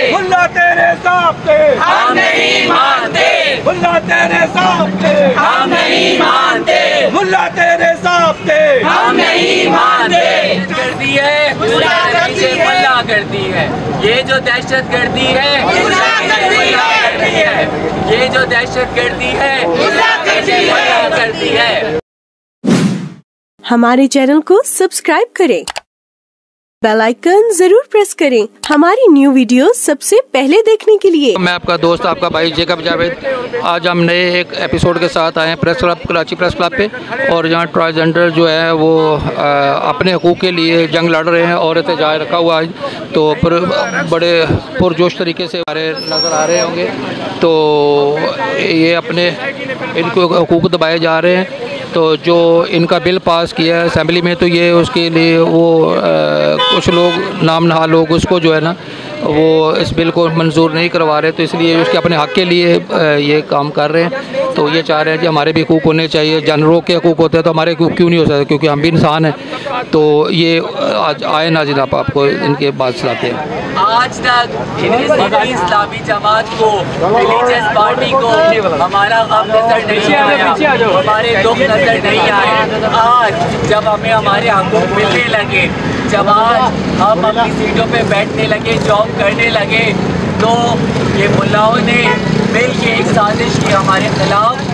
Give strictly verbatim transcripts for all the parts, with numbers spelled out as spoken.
मुल्ला तेरे ज़ाब्ते हम नहीं मानते, मुल्ला तेरे ज़ाब्ते हम नहीं मानते, मुल्ला तेरे ज़ाब्ते हम नहीं मानते। गर्दी है मुल्ला पीछे मुल्ला गर्दी है, ये जो दहशत गर्दी है मुल्ला गर्दी है, ये जो दहशत गर्दी है मुल्ला गर्दी है। हमारे चैनल को सब्सक्राइब करें, बेल आइकन जरूर प्रेस करें हमारी न्यू वीडियो सबसे पहले देखने के लिए। मैं आपका दोस्त आपका भाई जेकब जावेद, आज हम नए एक एपिसोड के साथ आए हैं press club, Karachi press club पे। और यहाँ ट्रांसजेंडर जो है वो आ, अपने हकूक़ के लिए जंग लड़ रहे हैं और एहतजाज रखा हुआ है, तो पर बड़े पुरजोश तरीके से हमारे नज़र आ रहे होंगे। तो ये अपने इनको हकूक़ दबाए जा रहे हैं। तो जो इनका बिल पास किया है असेंबली में, तो ये उसके लिए वो आ, कुछ लोग नाम नहा लोग उसको जो है ना वो इस बिल को मंजूर नहीं करवा रहे, तो इसलिए उसके अपने हक़ के लिए ये काम कर रहे हैं। तो ये चाह रहे हैं कि हमारे भी हकूक़ होने चाहिए, जानवरों के हकूक़ होते हैं तो हमारे हकूक़ क्यों नहीं हो सकते, क्योंकि हम भी इंसान हैं। तो ये आज आए ना जनाब आपको इनके बात सुनाते हैं। आज तक इस्लामी जमात को, रिलीजियस पार्टी को हमारा गम नजर नहीं आया, हमारे दुख नजर नहीं आए। आज जब हमें हमारे हकूक़ मिलने लगे, जब आज हम अपनी सीटों पे बैठने लगे, जॉब करने लगे, तो ये मुल्लाओं ने मिल के एक साजिश की हमारे खिलाफ।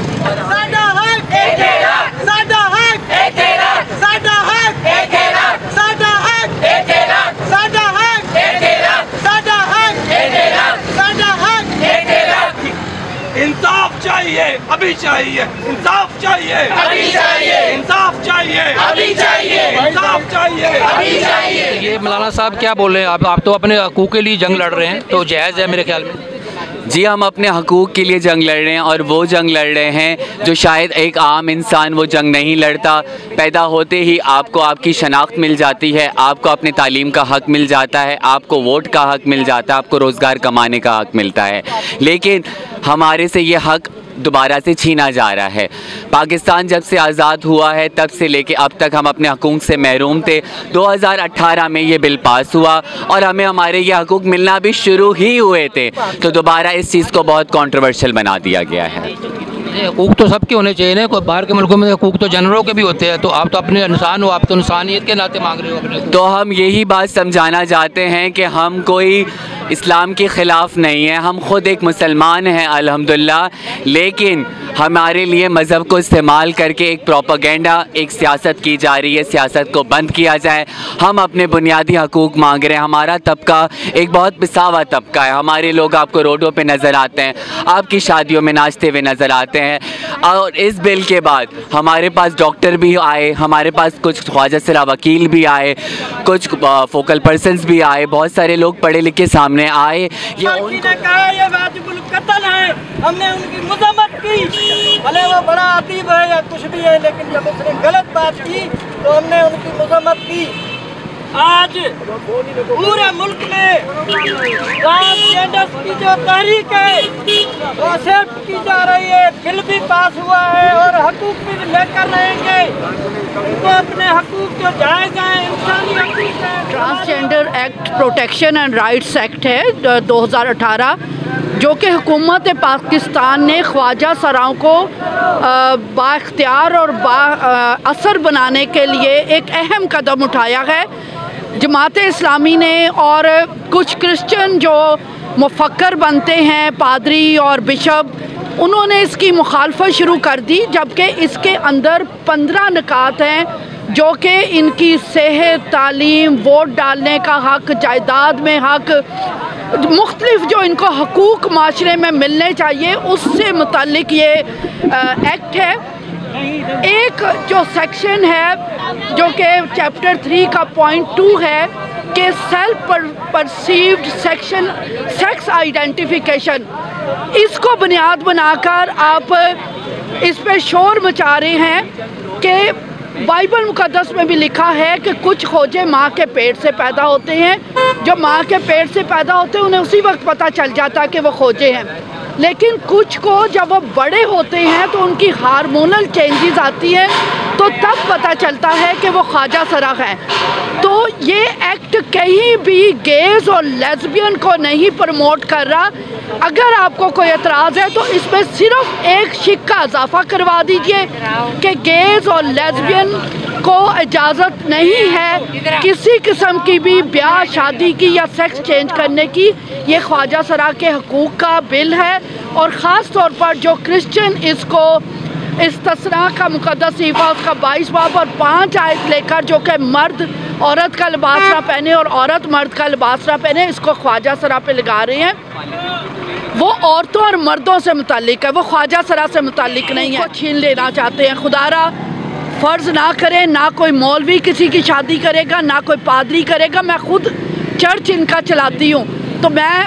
इंसाफ चाहिए, अभी चाहिए, इंसाफ चाहिए, अभी चाहिए, इंसाफ चाहिए, अभी चाहिए, इंसाफ चाहिए, अभी चाहिए। ये मौलाना साहब क्या बोल रहे हैं? आप आप तो अपने हकूक़ के लिए जंग लड़ रहे हैं, तो जायज़ है मेरे ख्याल में। जी, हम अपने हकूक़ के लिए जंग लड़ रहे हैं, और वो जंग लड़ रहे हैं जो शायद एक आम इंसान वो जंग नहीं लड़ता। पैदा होते ही आपको आपकी शनाख्त मिल जाती है, आपको अपने तालीम का हक़ मिल जाता है, आपको वोट का हक़ मिल जाता है, आपको रोज़गार कमाने का हक़ मिलता है, लेकिन हमारे से ये हक़ दोबारा से छीना जा रहा है। पाकिस्तान जब से आज़ाद हुआ है तब से लेके अब तक हम अपने हकूक़ से महरूम थे। दो हज़ार अठारह में ये बिल पास हुआ और हमें हमारे ये हकूक़ मिलना भी शुरू ही हुए थे, तो दोबारा इस चीज़ को बहुत कंट्रोवर्शियल बना दिया गया है। हकूक़ तो सबके होने चाहिए ना, कोई बाहर के मुल्कों में हकूक़ तो जानवरों के भी होते हैं, तो आप तो अपने इंसान हो, आप तो इंसानियत के नाते मांग रहे हो अपने। तो हम यही बात समझाना चाहते हैं कि हम कोई इस्लाम के ख़िलाफ़ नहीं है, हम ख़ुद एक मुसलमान हैं अल्हम्दुलिल्लाह, लेकिन हमारे लिए मज़हब को इस्तेमाल करके एक प्रोपेगेंडा, एक सियासत की जा रही है, सियासत को बंद किया जाए। हम अपने बुनियादी हकूक़ मांग रहे हैं। हमारा तबका एक बहुत पिसावा तबका है, हमारे लोग आपको रोडों पे नज़र आते हैं, आपकी शादियों में नाचते हुए नज़र आते हैं। और इस बिल के बाद हमारे पास डॉक्टर भी आए, हमारे पास कुछ ख्वाजा सिरा वकील भी आए, कुछ फोकल पर्सनस भी आए, बहुत सारे लोग पढ़े लिखे सामने आए। ये उन्होंने कहा ये वाजिबुल कत्ल है, हमने उनकी मज़म्मत की, भले वो बड़ा अतीब है या कुछ भी है, लेकिन जब उसने गलत बात की तो हमने उनकी मज़म्मत की। आज पूरे मुल्क में ट्रांसजेंडर्स की जो तहरीक है वो एक्सेप्ट की जा रही है, बिल भी पास हुआ है और हकूक़ भी लेकर रहेंगे। उनको अपने हकूक़ जो जायज़ हैं, इंसानी हकूक़ हैं। Transgender act protection and rights act है दो हज़ार अठारह, जो कि हुकूमत पाकिस्तान ने ख्वाजा सराओं को बाख्तियार और बा असर बनाने के लिए एक अहम कदम उठाया है। जमात इस्लामी ने और कुछ क्रिश्चियन जो मुफक्कर बनते हैं, पादरी और बिशप, उन्होंने इसकी मुखालफत शुरू कर दी, जबकि इसके अंदर पंद्रह निकात हैं जो कि इनकी सेहत, तालीम, वोट डालने का हक़, जायदाद में हक़, मुख्तलिफ जो इनको हकूक़ माशरे में मिलने चाहिए उससे मुताल्लिक़ ये एक्ट है। एक जो सेक्शन है जो कि चैप्टर थ्री का पॉइंट टू है कि self perceived section sex identification, इसको बुनियाद बनाकर आप इस पे शोर मचा रहे हैं कि बाइबल मुक़द्दस में भी लिखा है कि कुछ खोजे माँ के पेट से पैदा होते हैं, जो माँ के पेट से पैदा होते हैं उन्हें उसी वक्त पता चल जाता है कि वो खोजे हैं। लेकिन कुछ को जब वो बड़े होते हैं तो उनकी हार्मोनल चेंजेस आती हैं, तो तब पता चलता है कि वो ख्वाजा सरा है। तो ये एक्ट कहीं भी गेज और लेस्बियन को नहीं प्रमोट कर रहा। अगर आपको कोई एतराज़ है तो इसमें सिर्फ एक शिक का इजाफा करवा दीजिए कि गेज और लेस्बियन को इजाज़त नहीं है किसी किस्म की भी ब्याह शादी की या सेक्स चेंज करने की। ये ख्वाजा सरा के हकूक़ का बिल है, और ख़ास तौर पर जो क्रिश्चियन इसको इस्तिस्ना का मुक़द्दस सीफ़ा उसका बाईस बाब और पाँच आयत लेकर, जो कि मर्द औरत का लिबास ना पहने और औरत मर्द का लिबास ना पहने, इसको ख्वाजा सरा पे लगा रहे हैं। वो औरतों और मर्दों से मुतालिक है, वो ख्वाजा सरा से मुतालिक नहीं है। छीन लेना चाहते हैं। खुदारा फ़र्ज़ ना करें, ना कोई मौलवी किसी की शादी करेगा, ना कोई पादरी करेगा। मैं ख़ुद चर्च इनका चलाती हूँ, तो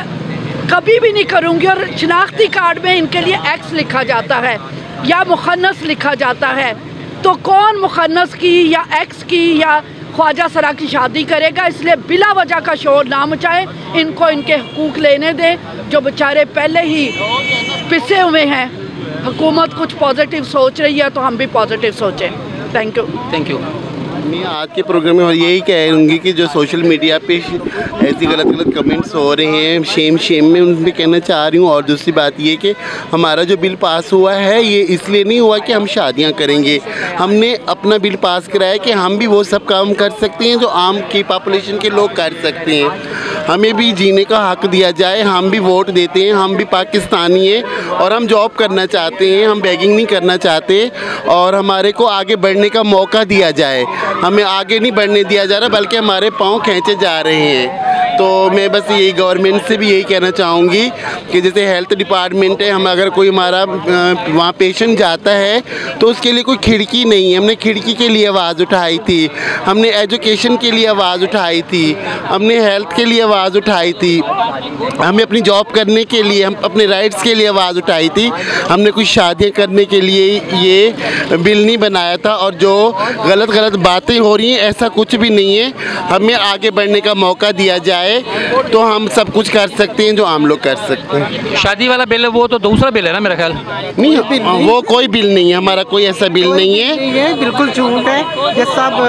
मैं कभी भी नहीं करूँगी। और शनाख्ती कार्ड में इनके लिए एक्स लिखा जाता है या मुखन्नस लिखा जाता है, तो कौन मुखन्नस की या एक्स की या ख्वाजा सरा की शादी करेगा? इसलिए बिला वजह का शोर ना मचाएं, इनको इनके हकूक़ लेने दें, जो बेचारे पहले ही पिसे हुए हैं। हुकूमत कुछ पॉजिटिव सोच रही है तो हम भी पॉजिटिव सोचें। Thank you thank you. मैं आज के प्रोग्राम में और यही कहूँगी कि जो सोशल मीडिया पे ऐसी गलत गलत कमेंट्स हो रहे हैं, शेम शेम में उन पर कहना चाह रही हूँ। और दूसरी बात ये कि हमारा जो बिल पास हुआ है ये इसलिए नहीं हुआ कि हम शादियाँ करेंगे। हमने अपना बिल पास कराया कि हम भी वो सब काम कर सकते हैं जो आम की पॉपुलेशन के लोग कर सकते हैं। हमें भी जीने का हक दिया जाए, हम भी वोट देते हैं, हम भी पाकिस्तानी हैं और हम जॉब करना चाहते हैं, हम बेगिंग नहीं करना चाहते। और हमारे को आगे बढ़ने का मौका दिया जाए, हमें आगे नहीं बढ़ने दिया जा रहा बल्कि हमारे पाँव खींचे जा रहे हैं। तो मैं बस यही गवर्नमेंट से भी यही कहना चाहूँगी कि जैसे हेल्थ डिपार्टमेंट है, हम अगर कोई हमारा वहाँ पेशेंट जाता है तो उसके लिए कोई खिड़की नहीं है। हमने खिड़की के लिए आवाज़ उठाई थी, हमने एजुकेशन के लिए आवाज़ उठाई थी, हमने हेल्थ के लिए आवाज़ उठाई थी, हमें अपनी जॉब करने के लिए, हम अपने राइट्स के लिए आवाज़ उठाई थी। हमने कुछ शादियाँ करने के लिए ये बिल नहीं बनाया था। और जो गलत गलत बातें हो रही हैं ऐसा कुछ भी नहीं है। हमें आगे बढ़ने का मौका दिया जाए तो हम सब कुछ कर सकते हैं जो आम लोग कर सकते हैं। शादी वाला बिल है वो तो दूसरा बिल है ना मेरा ख्याल? नहीं, वो कोई बिल नहीं है, हमारा कोई ऐसा बिल नहीं है। ये बिल्कुल झूठ है, ये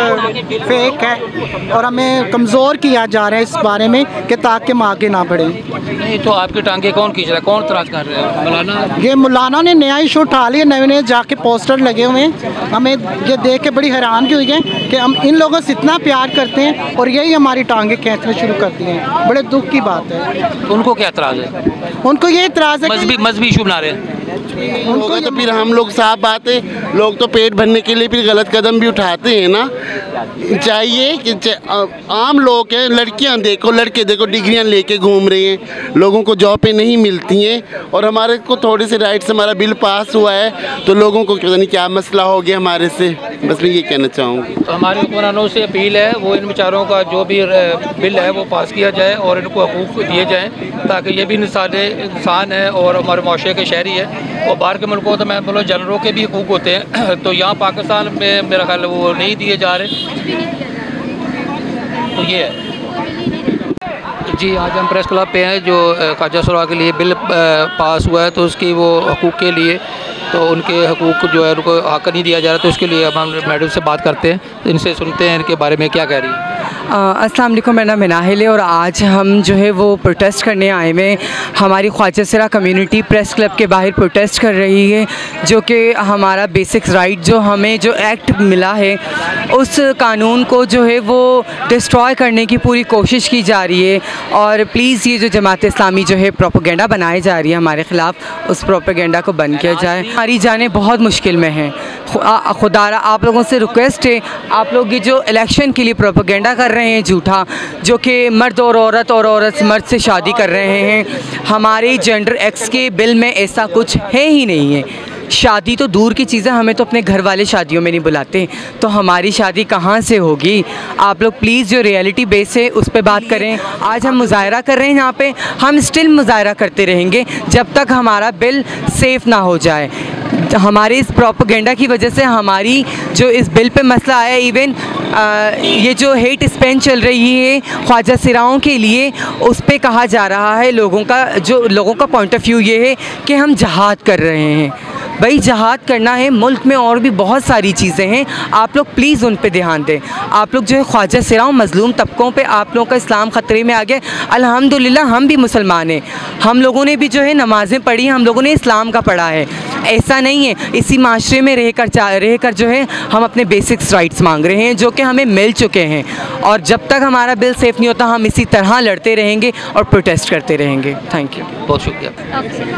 सब फेक है और हमें कमज़ोर किया जा रहा है इस बारे में कि ताकि हम आगे ना बढ़ें। नहीं तो आपके टांगे कौन खींच रहा है, कौन तराज कर रहा है? मौलाना ये मौलाना ने नया इशू उठा लिया, नए नए जाके पोस्टर लगे हुए हैं। हमें ये देख के बड़ी हैरानगी हुई है कि हम इन लोगों से इतना प्यार करते हैं और यही हमारी टांगे खींचना शुरू कर दी हैं। बड़े दुख की बात है। उनको क्या एतराज़ है? उनको ये एतराज़ है मजहबी मजहबी इशू बना रहे हैं उनको। तो फिर हम लोग साफ बात है, लोग तो पेट भरने के लिए फिर गलत कदम भी उठाते हैं ना। चाहिए कि आम लोग हैं, लड़कियां देखो, लड़के देखो, डिग्रियां लेके घूम रहे हैं, लोगों को जॉब पे नहीं मिलती हैं। और हमारे को थोड़े से राइट्स, हमारा बिल पास हुआ है तो लोगों को पता नहीं क्या मसला हो गया हमारे से। बस मैं ये कहना चाहूँगी। तो हमारे हुक्मरानों से अपील है वो इन बेचारों का जो भी बिल है वो पास किया जाए और इनको हकूक़ दिए जाएँ, ताकि ये भी सारे इंसान हैं और हमारे माशरे के शहरी है। और बाहर के मुल्कों तो मैं बोलो जानवरों के भी हकूक़ होते हैं, तो यहाँ पाकिस्तान में मेरा ख्याल वो नहीं दिए जा रहे। तो ये है जी। आज हम प्रेस क्लब पे हैं जो ख्वाजा सरा के लिए बिल पास हुआ है, तो उसकी वो हकूक़ के लिए, तो उनके हकूक़ जो है उनको हक नहीं दिया जा रहा, तो उसके लिए हम मैडम से बात करते हैं, इनसे सुनते हैं इनके बारे में क्या कह रही है। अस्सलाम वालेकुम, मेरा नाम मिनाहिल है और आज हम जो है वो प्रोटेस्ट करने आए हुए हैं। हमारी ख्वाजा सरा कम्युनिटी प्रेस क्लब के बाहर प्रोटेस्ट कर रही है, जो कि हमारा बेसिक राइट जो हमें जो एक्ट मिला है उस कानून को जो है वो डिस्ट्रॉय करने की पूरी कोशिश की जा रही है। और प्लीज़ ये जो जमात इस्लामी जो है प्रोपेगेंडा बनाई जा रही है हमारे ख़िलाफ़, उस प्रोपेगेंडा को बंद किया जाए। हमारी जानें बहुत मुश्किल में हैं। खुदारा आप लोगों से रिक्वेस्ट है, आप लोग ये जो इलेक्शन के लिए प्रोपेगेंडा कर रहे हैं झूठा, जो कि मर्द और औरत और औरत मर्द से शादी कर रहे हैं, हमारे जेंडर एक्स के बिल में ऐसा कुछ है ही नहीं है। शादी तो दूर की चीज़ है, हमें तो अपने घर वाले शादियों में नहीं बुलाते, तो हमारी शादी कहाँ से होगी? आप लोग प्लीज़ जो रियलिटी बेस है उस पर बात करें। आज हम मुजाहरा कर रहे हैं यहाँ पे, हम स्टिल मुजाहरा करते रहेंगे जब तक हमारा बिल सेफ़ ना हो जाए। हमारे इस प्रोपेगेंडा की वजह से हमारी जो इस बिल पे मसला आया, इवन ये जो हेट स्पेन चल रही है ख्वाजा सिराओं के लिए, उस पे कहा जा रहा है, लोगों का जो लोगों का पॉइंट ऑफ व्यू ये है कि हम जहाद कर रहे हैं। भाई जहाद करना है, मुल्क में और भी बहुत सारी चीज़ें हैं, आप लोग प्लीज़ उन पे ध्यान दें। आप लोग जो है ख्वाजा सिराओं मज़लूम तबकों पे आप लोगों का इस्लाम ख़तरे में आ गया। अल्हम्दुलिल्लाह हम भी मुसलमान हैं, हम लोगों ने भी जो है नमाज़ें पढ़ी, हम लोगों ने इस्लाम का पढ़ा है। ऐसा नहीं है, इसी माशरे में रह कर चा रह कर जो है हम अपने बेसिक्स राइट्स मांग रहे हैं जो कि हमें मिल चुके हैं, और जब तक हमारा बिल सेफ़ नहीं होता हम इसी तरह लड़ते रहेंगे और प्रोटेस्ट करते रहेंगे। थैंक यू, बहुत शुक्रिया।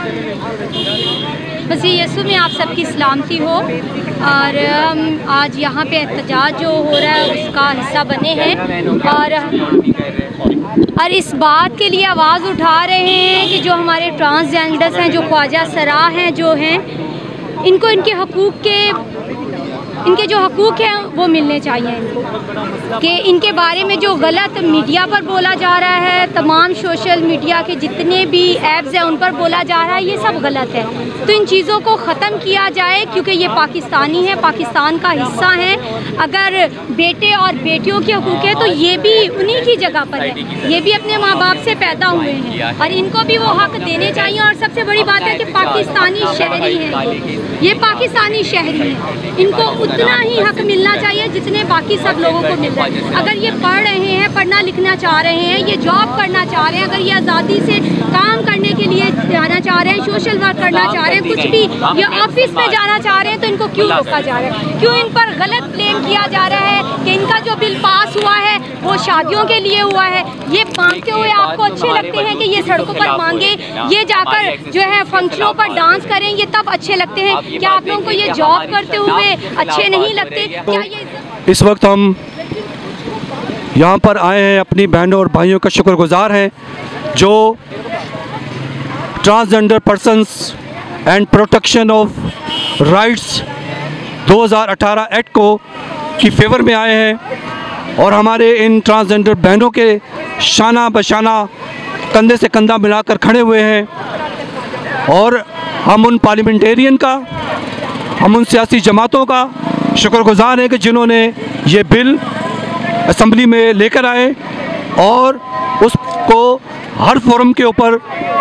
बस ये यसु में आप सबकी सलामती हो, और हम आज यहाँ पे एहतजाज जो हो रहा है उसका हिस्सा बने हैं, और और इस बात के लिए आवाज़ उठा रहे हैं कि जो हमारे ट्रांसजेंडर्स हैं, जो ख्वाजा सरा हैं, जो हैं, इनको इनके हकूक़ के इनके जो हकूक़ हैं वो मिलने चाहिए इनको, कि इनके बारे में जो गलत मीडिया पर बोला जा रहा है, तमाम सोशल मीडिया के जितने भी ऐप्स हैं उन पर बोला जा रहा है, ये सब गलत है। तो इन चीज़ों को ख़त्म किया जाए, क्योंकि ये पाकिस्तानी है, पाकिस्तान का हिस्सा है। अगर बेटे और बेटियों के हकूक़ है तो ये भी उन्हीं की जगह पर है, ये भी अपने माँ बाप से पैदा हुए हैं और इनको भी वो हक़ देने चाहिए। और सबसे बड़ी बात है कि पाकिस्तानी शहरी हैं, ये पाकिस्तानी शहरी हैं, इनको उतना ही हक मिलना चाहिए जितने बाकी सब लोगों को मिल रहा है। अगर ये पढ़ रहे हैं, पढ़ना लिखना चाह रहे हैं, ये जॉब करना चाह रहे हैं, अगर ये आज़ादी से काम करने के लिए जाना चाह रहे हैं, सोशल वर्क करना चाह रहे हैं, कुछ भी ये ऑफिस में जाना चाह रहे हैं, तो इनको क्यों रोका जा रहा है? क्यों इन पर गलत ब्लेम किया जा रहा है कि इनका जो बिल पास हुआ है वो शादियों के लिए हुआ है? ये मांगते हुए आपको अच्छे लगते हैं कि ये सड़कों पर मांगे, ये जाकर जो है फंक्शनों पर डांस करें, ये तब अच्छे लगते हैं? क्या आप लोगों को ये जॉब करते हुए अच्छे नहीं लगते? क्या ये इस वक्त हम यहाँ पर आए हैं, अपनी बहनों और भाइयों का शुक्रगुजार हैं जो transgender persons and protection of rights दो हज़ार अठारह एक्ट को की फेवर में आए हैं, और हमारे इन ट्रांसजेंडर बहनों के शाना बशाना कंधे से कंधा मिलाकर खड़े हुए हैं। और हम उन पार्लियामेंटेरियन का, हम उन सियासी जमातों का शुक्रगुजार हैं कि जिन्होंने ये बिल असम्बली में लेकर आए और उसको हर फोरम के ऊपर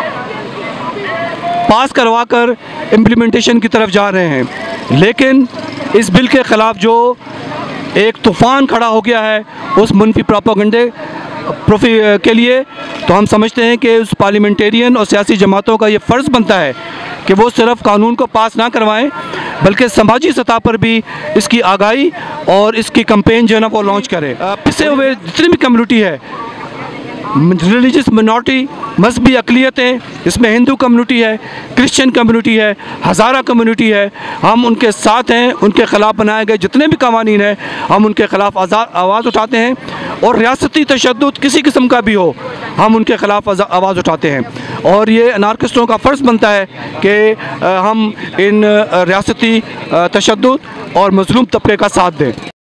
पास करवा कर इम्प्लीमेंटेशन की तरफ जा रहे हैं। लेकिन इस बिल के ख़िलाफ़ जो एक तूफ़ान खड़ा हो गया है उस मुनफी प्रोपेगेंडे प्रोफी के लिए, तो हम समझते हैं कि उस पार्लियामेंटेरियन और सियासी जमातों का ये फ़र्ज़ बनता है कि वो सिर्फ़ कानून को पास ना करवाएं बल्कि समाजी सतह पर भी इसकी आगाही और इसकी कैंपेन जो है ना वो लॉन्च करें। पिछे हुए जितनी भी कम्युनिटी है, रिलीजियस मिनॉरिटी, मजहबी अक़लियतें, इसमें हिंदू कम्युनिटी है, क्रिश्चियन कम्युनिटी है, हज़ारा कम्युनिटी है, हम उनके साथ हैं। उनके ख़िलाफ़ बनाए गए जितने भी कानून हैं हम उनके ख़िलाफ़ आवाज़ उठाते हैं, और रियासती तशद्दुद किसी किस्म का भी हो हम उनके ख़िलाफ़ आवाज़ उठाते हैं। और ये अनार्किस्टों का फ़र्ज़ बनता है कि हम इन रियासती तशद्दुद और मज़लूम तबके का साथ दें।